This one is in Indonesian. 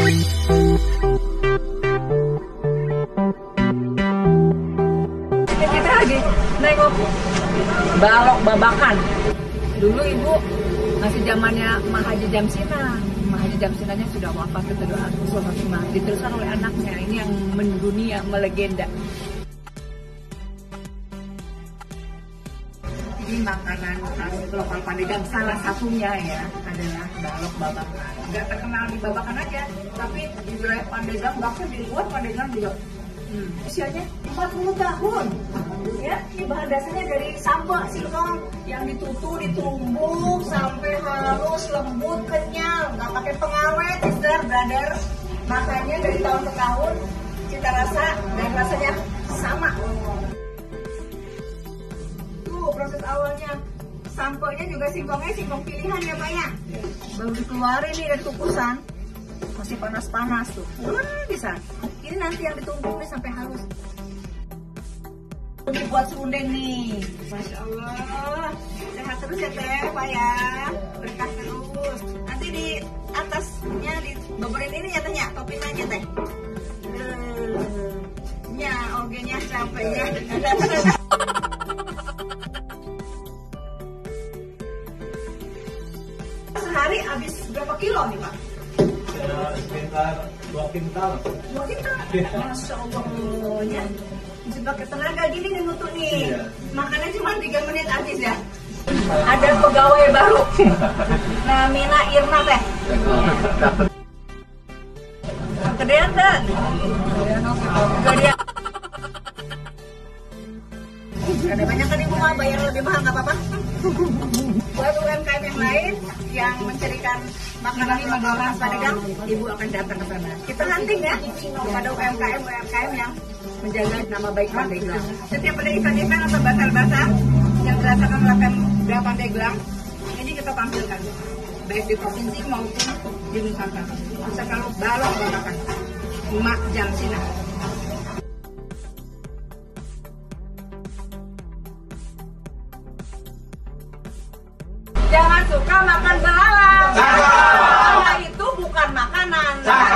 Kita lagi nengok balok babakan. Dulu ibu masih zamannya Mahaji Jamsina. Mahaji Jamsinanya sudah wafat itu diteruskan oleh anaknya. Ini yang mendunia, melegenda. Ini makanan khas lokal Pandeglang, salah satunya ya adalah balok babakan. Nggak terkenal di Babakan aja, tapi di wilayah Pandeglang, bahkan di luar Pandeglang juga. Usianya 40 tahun. Ya, ini bahan dasarnya dari sambal singkong yang ditutup, ditumbuk sampai halus, lembut, kenyal, nggak pakai pengawet, sister, brother. Makanya dari tahun ke tahun cita rasa dan rasanya sama. Proses awalnya sampelnya juga singkongnya singkong pilihan ya Pak ya. Baru dikeluarin nih dari kukusan masih panas-panas tuh. Bisa. Ini nanti yang ditumbuk nih sampai halus. Dibuat serundeng nih. Masya Allah. Sehat terus ya Teh Pak ya. Berkah terus. Nanti di atasnya diboborin ini ya Teh ya. Topping aja Teh. Ya ogenya capek ya. Sehari habis berapa kilo nih Pak? Ya, sekitar 2 kintal. 2 kintal? Masya Allah ya. Bisa pakai tenaga gini nih nutup nih. Iya. Makannya cuma 3 menit habis ya. Ada pegawai baru. Namina Irna Teh. Kegedean Teh. Kegedean. Ada banyak kan ibu mah bayar lebih mahal nggak apa-apa. Buat UMKM yang lain yang mencarikan makanan lokal khas Pandeglang, ibu akan datang ke sana. Kita hunting ya kepada UMKM yang menjaga nama baik Pandeglang. Setiap ada event-event atau basar-basar yang dirasakan oleh Pemda Pandeglang, ini kita tampilkan baik di provinsi maupun di Nusantara. Bisa kalau balok babakan Mak Jamsina. Jangan suka makan belalang. Karena itu bukan makanan.